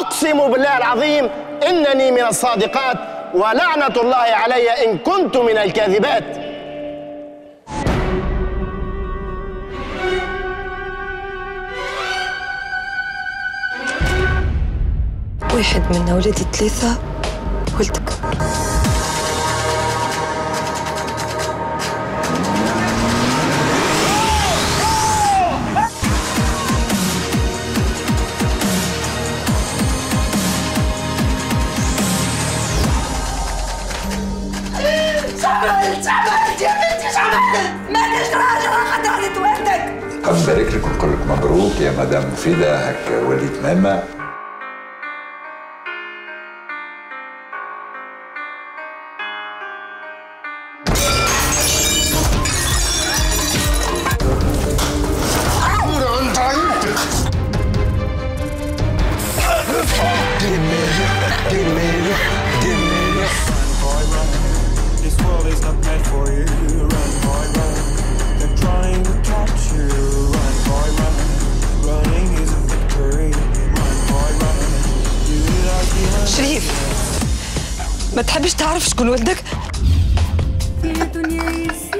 أقسم بالله العظيم إنني من الصادقات، ولعنة الله علي إن كنت من الكاذبات. واحد من أولادي ثلاثة ولدك. شعبت يا بنتي، شعبت ماليش راجل خاطر عليت ولدك. نبارك لك ونقول لك مبروك يا مدام مفيدة، هك وليت ماما. شريف، ما تحبش تعرف شكون ولدك؟